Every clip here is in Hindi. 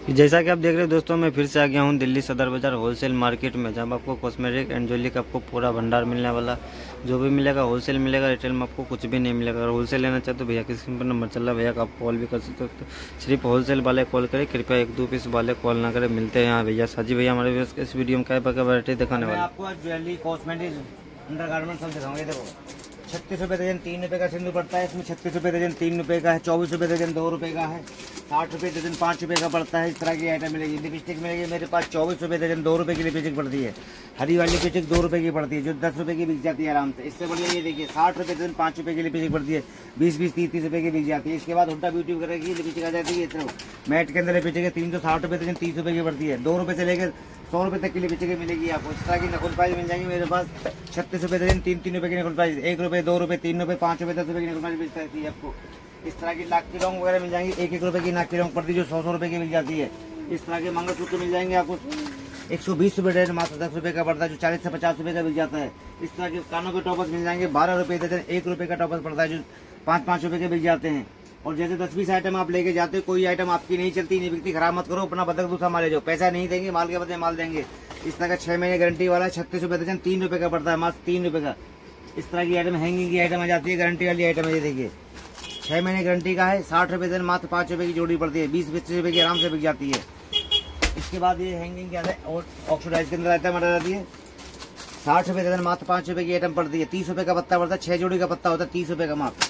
जैसा कि आप देख रहे हो दोस्तों, मैं फिर से आ गया हूँ दिल्ली सदर बाजार होलसेल मार्केट में, जहाँ आपको कॉस्मेटिक एंड ज्वेलरी का आपको पूरा भंडार मिलने वाला। जो भी मिलेगा होलसेल मिलेगा, रिटेल में आपको कुछ भी नहीं मिलेगा। अगर होलसेल लेना चाहते तो भैया के स्क्रीन पर नंबर चल रहा है, भैया का आप कॉल भी कर सकते हो। तो सिर्फ होलसेल वाले कॉल करें, कृपया 1-2 पीस वाले कॉल ना करें। मिलते हैं यहाँ भैया साजी भैया हमारे इस वीडियो में क्या वैरायटी दिखाने वाले। आपको ज्वेलरी कॉस्मेटिक अंडर गारमेंट सब दिखाऊंगे। देखो 36 रुपये दर्जन 3 रुपये का सिंदूर पड़ता है। इसमें 36 रुपये दर्जन 3 रुपये का है, 24 रुपये दर्जन 2 रुपये का है, 60 रुपये दर्जन 5 रुपये का पड़ता है। इस तरह की आइटम मिलेगी। लिपस्टिक मिलेगी मेरे पास 24 रुपये दर्जन 2 रुपये की लिपस्टिक पड़ती है। हरी वाली लिपस्टिक 2 रुपये की पड़ती है, जो 10 रुपये की बिक जाती है आराम से। इससे बढ़िया ये देखिए 60 रुपये दर्जन 5 रुपये की लिपस्टिक पड़ती है, 20-20, 30-30 रुपये की बिक जाती है। इसके बाद हुड्डा ब्यूटी वगैरह की लिपस्टिक आ जाती है। मैट के अंदर लिपस्टिक है 360 रुपये दर्जन 30 रुपये की पड़ती है। 2 रुपये से लेकर 100 रुपये तक की लिपस्टिक मिलेगी आपको। इस तरह की नकुल प्राइस मिल जाएंगे मेरे पास 36 रुपये दर्जन 3 रुपये की नकुल प्राइस, 1 रुपये 2 रुपये 3 रुपये 5 रुपये 10 रुपये की नकुल प्राइस मिलती रहती है आपको। इस तरह की नाक की लौंग वगैरह मिल जाएंगी, 1-1 रुपये की नाक की लौंग पड़ती है, जो 100 रुपये की मिल जाती है। इस तरह के मंगलसूत्र मिल जाएंगे आपको 120 रुपये दर्जन, मात्र 10 रुपये का पड़ता है, जो 40 से 50 रुपये का मिल जाता है। इस तरह के कानों के टॉपर्स मिल जाएंगे 12 रुपये दर्जन, 1 रुपये का टॉपर्स पड़ता है, जो 5-5 रुपये के मिल जाते हैं। और जैसे 10-20 आइटम आप लेके जाते हो, कोई आइटम आपकी नहीं चलती नहीं बिकती, खराब मत करो, अपना बदक दूसरा मारे जो पैसा नहीं देंगे, माल के बदले माल देंगे। इस तरह का 6 महीने गारंटी वाला 36 रुपये दर्जन 3 रुपये का पड़ता है, मात्र 3 रुपये का। इस तरह की आइटम हैंगिंग की आइटम आ जाती है, गारंटी वाली आइटम है। ये देखिए 6 महीने गारंटी का है, 60 रुपये दर्जन, मात्र 5 रुपये की जोड़ी पड़ती है, 20-25 रुपये की आराम से बिक जाती है। इसके बाद ये हैंगिंग क्या है और ऑक्सीडाइज के अंदर आइटम आ जाती है, 60 रुपये दर्जन, मात्र 5 रुपये की आइटम पड़ती है, 30 रुपये का पत्ता पड़ता है, 6 जोड़ी का पत्ता होता है, 30 रुपये का मात्र।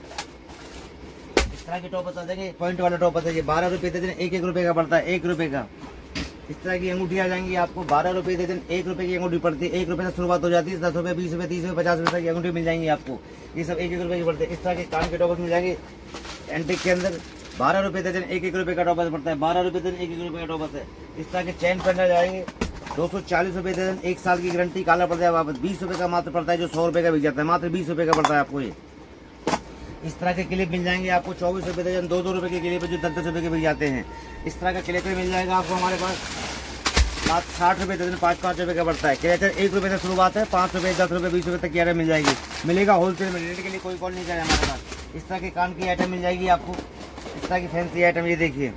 इस तरह के टॉप बता देंगे, पॉइंट वाला टॉप बताइए 12 रुपये दर्जन, 1-1 रुपये का पड़ता है, 1 रुपये का। इस तरह की अंगूठी आ जाएंगी आपको 12 रुपये दर्जन, 1 रुपये की अंगूठी पड़ती है, 1 रुपये से शुरुआत हो जाती है, 10 रुपये 20 रुपये 30 रुपये 50 रुपये की अंगूठी मिल जाएंगी आपको। ये सब 1-1 रुपये की पड़ते हैं। इस तरह के कान के टॉपर्स मिल जाएंगे एंटिक के अंदर 12 रुपये दर्जन, 1-1 रुपये का टॉपर्स पड़ता है, 12 रुपये दर्जन 1-1 रुपये का टॉपर्स है। इस तरह के चैन पेन आ जाएंगे 240 रुपये दर्जन, 1 साल की गारंटी, काला पड़ता है वापस, 20 रुपये का मात्र पड़ता है, जो 100 रुपये का बिक जाता है, मात्र 20 रुपये का पड़ता है आपको। ये इस तरह के क्लिप मिल जाएंगे आपको 24 रुपये दर्जन, 2-2 रुपये के क्लिप जो 10-10 रुपये के बिक जाते हैं। इस तरह का क्लेचर मिल जाएगा आपको हमारे पास, मात्र 60 रुपये दर्जन, 5-5 रुपये का पड़ता है। क्लेचर 1 रुपये से शुरुआत है, 5 रुपये 10 रुपये 20 रुपये तक की आइटम मिल जाएगी। मिलेगा होलसेल में, रेट के लिए कोई कॉल नहीं करेगा हमारे पास। इस तरह के कान की आइटम मिल जाएगी आपको, इस तरह की फैंसी आइटम। ये देखिए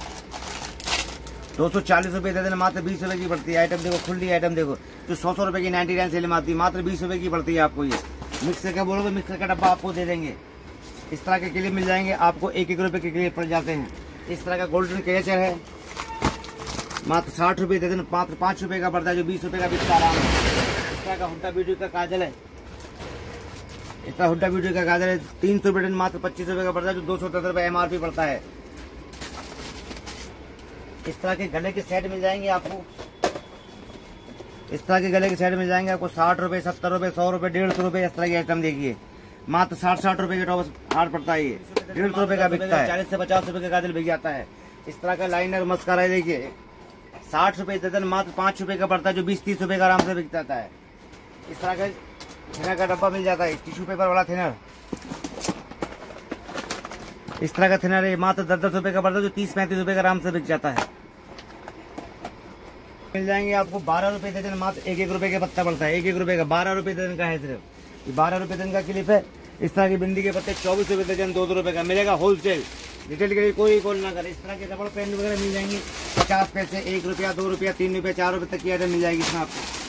240 रुपये दर्जन, मात्र 20 रुपये की पड़ती है आइटम। देखो खुली आइटम देखो, जो 100 रुपये की 99 सेल में आती है, मात्र 20 रुपये की पड़ती है आपको। ये मिक्सर का बोलोगे मिक्सर का डब्बा आपको दे देंगे। इस तरह के क्लिप मिल जाएंगे आपको, 1-1 रुपये के क्लिप पड़ जाते हैं। इस तरह का गोल्डन क्लेचर है, मात्र 60 रुपये दर्जन, मात्र 5 रुपये का पड़ता है, जो 20 रुपये का बिकता आराम है। इस तरह का हुड्डा ब्यूटी का काजल है, इस तरह हुड्डा ब्यूटी का काजल है 300 रुपये दर्जन, मात्र 25 रुपये का पड़ता है, जो 210 रुपये MRP पड़ता है। इस तरह के गले के सेट मिल जाएंगे आपको, इस तरह के गले के सेट मिल जाएंगे आपको 60 रुपये 70 रुपये 100 रुपये 150 रुपये। इस तरह की आइटम देखिए, मात्र 60 रुपये का हार पड़ता है, ये 150 रुपये का बिकता है, 40 से 50 रुपये का काजल बिक जाता है। इस तरह का लाइनर मस्कारा देखिए 60 रुपये दर्जन, मात्र 5 रुपये का पड़ता है, जो 20-30 रुपये का आराम से बिक जाता है। इस तरह का थिनर का डब्बा मिल जाता है, टिश्यू पेपर वाला थिनर। इस तरह का थिनर है, मात्र 10-10 रुपये का पड़ता है, जो 30-35 रुपये का आराम से बिक जाता है। मिल जाएंगे आपको 12 रुपये दर्जन, मात्र 1-1 रुपये का पत्ता पड़ता है, 1-1 रुपये का, 12 रुपये दर्जन का है सिर्फ। ये 12 रुपये दर्जन का क्लिप है। इस तरह की बिंदी के पत्ते 24 रुपये दर्जन, 2-2 रुपये का मिलेगा होलसेल। रिटेल के लिए कोई कॉल ना करे। इस तरह के रबड़ पेन वगैरह मिल जाएंगे 50 पैसे, 1 रुपया 2 रुपया 3 रुपया 4 रुपये तक की आइटम मिल जाएगी इसमें आपको।